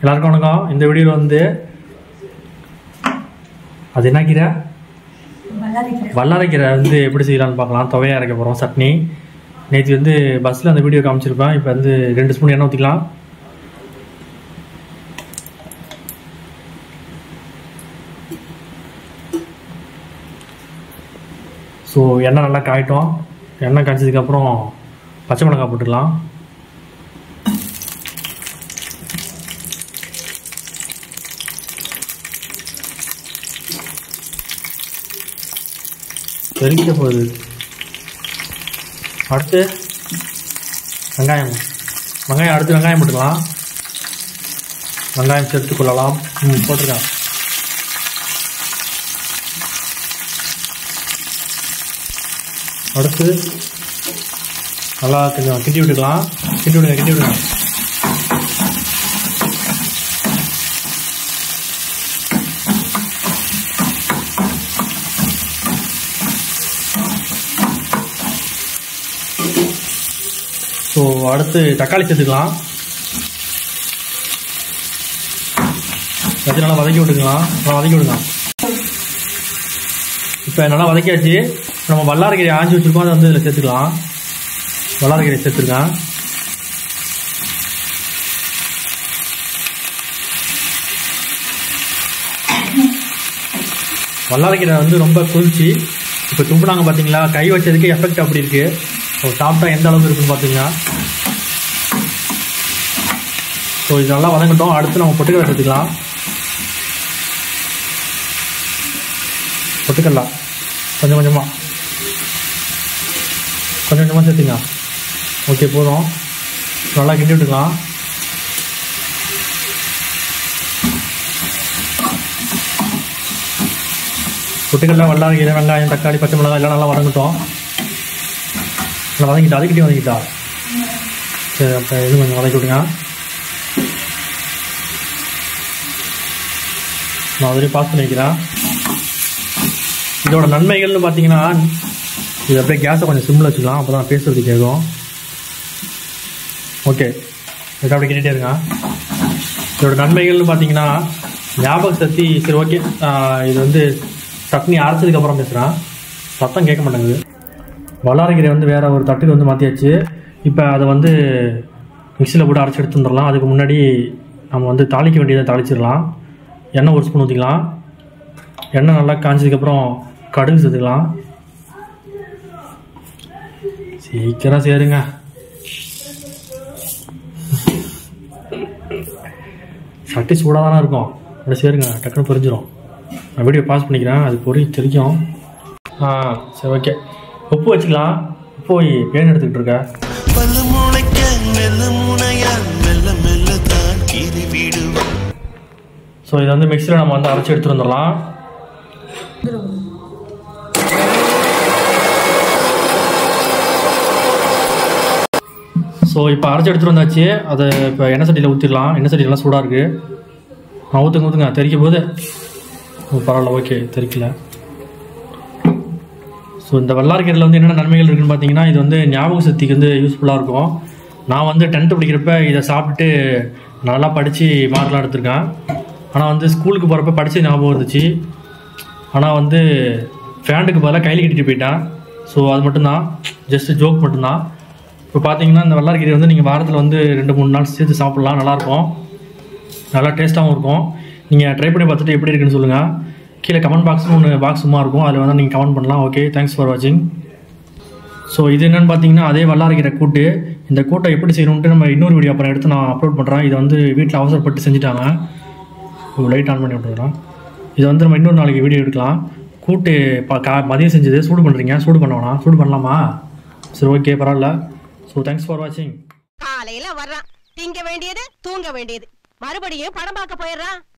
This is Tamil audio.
எல்லாருக்கும் வணக்கம். இந்த வீடியோவில் வந்து அது என்ன கீரை, வல்லாரை கீரை வந்து எப்படி செய்யலாம்னு பார்க்கலாம். துவையை அரைக்க போகிறோம். சட்னி நேற்று வந்து பஸ்ஸில் அந்த வீடியோ காமிச்சிருப்பேன். இப்போ வந்து 2 ஸ்பூன் எண்ணெய் ஊற்றிக்கலாம். ஸோ எண்ணெய் நல்லா காயிட்டோம். எண்ணெய் காய்ச்சதுக்கப்புறம் பச்சை மிளகாய் போட்டுக்கலாம். தெரிக்க போகுது. அடுத்து வெங்காயம் அடுத்து வெங்காயம் போட்டுக்கலாம். வெங்காயம் சேர்த்து கொள்ளலாம். போட்டுருக்கேன். அடுத்து நல்லா கொஞ்சம் கிண்டி விட்டுக்கலாம். கிண்டி விடுங்க. ஸோ அடுத்து தக்காளி சேர்த்துக்கலாம். வச்சு நல்லா வதக்கி விட்டுக்கலாம். இப்போ நல்லா வதக்கியாச்சு. நம்ம வல்லாரை கீரை ஆஞ்சி வச்சுருக்கோம். அதை வந்து இதில் சேர்த்துக்கலாம். வல்லாரை கீரை சேர்த்துருக்கேன். வல்லாரை கீரை வந்து ரொம்ப குளிர்ச்சி. இப்போ தும்புனாங்க பார்த்தீங்களா, கை வச்சதுக்கு எஃபெக்ட் அப்படி இருக்குது. சாப்பிட்டா எந்த அளவுக்கு இருக்குன்னு பார்த்தீங்கன்னா. ஸோ இது நல்லா வதங்கட்டும். அடுத்து நம்ம பொட்டுக்கடலை சேர்த்துக்கலாம். பொட்டுக்கடலை கொஞ்சம் கொஞ்சமாக சேர்த்துங்க. ஓகே, போதும். நல்லா கிண்டி விட்டுக்கலாம். பொட்டுக்கடலை, வல்லாரை கீரை, வெங்காயம், தக்காளி, பச்சை மிளகாய் எல்லாம் நல்லா வதங்கட்டும். நல்லா வதக்கிட்டா. சரி, அப்போ இது கொஞ்சம் வதக்கி விடுங்க. நான் அதுலேயும் பாஸ் பண்ணி வைக்கிறேன். இதோட நன்மைகள்னு பார்த்தீங்கன்னா, இது அப்படியே கேஸை கொஞ்சம் சிம்மில் வச்சுக்கலாம். அப்போ தான் பேசுறது கேட்கும். ஓகே, இது அப்படியே கிட்டே இருங்க. இதோட நன்மைகள்னு பார்த்தீங்கன்னா ஞாபக சக்தி. சரி, ஓகே. இது வந்து சட்னி அரைச்சதுக்கப்புறம் பேசுகிறேன். சத்தம் கேட்க மாட்டேங்குது. வல்லாரை கீரை வந்து வேறு ஒரு தட்டுக்கு வந்து மாற்றியாச்சு. இப்போ அதை வந்து மிக்சியில் போட்டு அரைச்சி எடுத்து வந்துடலாம். அதுக்கு முன்னாடி நம்ம வந்து தாளிக்க வேண்டியதை தாளிச்சிடலாம். எண்ணெய் 1 ஸ்பூன் ஊற்றிக்கலாம். எண்ணெய் நல்லா காய்ச்சதுக்கப்புறம் கடுகு சேர்த்துக்கலாம். சீக்கிரம் சேருங்க. சட்டி சூடாக தானே இருக்கும். அப்படி சேருங்க, டக்குன்னு பொரிஞ்சிடும். நான் வீடியோ பாஸ் பண்ணிக்கிறேன். அது தெரிக்கும். சரி, ஓகே. உப்பு வச்சுக்கலாம். உப்பு போய் பேன் எடுத்துக்கிட்டு இருக்க. ஸோ இதை வந்து மிக்சியில் நம்ம வந்து அரைச்சி எடுத்துகிட்டு வந்துடலாம். ஸோ இப்போ அரைச்சி எடுத்துகிட்டு வந்தாச்சு. அதை இப்போ எண்ணெய் சட்டியில் ஊற்றிடலாம். எண்ணெய் சட்டியெல்லாம் சூடாக இருக்குது. ஊற்றுங்க. தெரிக்க போது பரவாயில்ல. ஓகே, தெரிக்கல. ஸோ இந்த வல்லாரை கீரையில் வந்து என்னென்ன நன்மைகள் இருக்குதுன்னு பார்த்தீங்கன்னா, இது வந்து ஞாபக சக்திக்கு வந்து யூஸ்ஃபுல்லாக இருக்கும். நான் வந்து 10th படிக்கிறப்ப இதை சாப்பிட்டுட்டு நல்லா படித்து மார்க்லாம் எடுத்திருக்கேன். ஆனால் வந்து ஸ்கூலுக்கு போகிறப்ப படித்து ஞாபகம் இருந்துச்சு. ஆனால் வந்து ஃபேண்டுக்கு பதிலாக கையில் கட்டிட்டு போயிட்டேன். ஸோ அது மட்டும்தான், ஜஸ்ட்டு ஜோக் மட்டும்தான். இப்போ பார்த்தீங்கன்னா இந்த வல்லாரை கீரை வந்து நீங்கள் வாரத்தில் வந்து 2-3 நாள் சேர்த்து சாப்பிட்லாம். நல்லாயிருக்கும். நல்லா டேஸ்ட்டாகவும் இருக்கும். நீங்கள் ட்ரை பண்ணி பார்த்துட்டு எப்படி இருக்குன்னு சொல்லுங்கள். கீழே கமெண்ட் பாக்ஸ்னு ஒன்று பாக்ஸ் சும்மா இருக்கும். அதில் வந்து நீங்கள் கமெண்ட் பண்ணலாம். ஓகே, தேங்க்ஸ் ஃபார் வாட்சிங். ஸோ இது என்னென்னு பார்த்தீங்கன்னா, அதே வல்லாரை கீரை கூட்டு. இந்த கூட்டை எப்படி செய்யணுன்ட்டு நம்ம இன்னொரு வீடியோ அப்புறம் எடுத்து நான் அப்லோட் பண்ணுறேன். இதை வந்து வீட்டில் அவசரப்பட்டு செஞ்சுட்டாங்க. லைட் ஆன் பண்ணி விட்டுறோம். இதை வந்து நம்ம இன்னொரு நாளைக்கு வீடியோ எடுக்கலாம். கூட்டு மதியம் செஞ்சது சூடு பண்ணுறீங்க. சூடு பண்ணலாமா? சரி, ஓகே, பரவாயில்ல. ஸோ தேங்க்ஸ் ஃபார் வாட்சிங். காலையில் வர்றான், திங்க வேண்டியது, தூங்க வேண்டியது, மறுபடியும் படம் பார்க்க போயிடுறான்.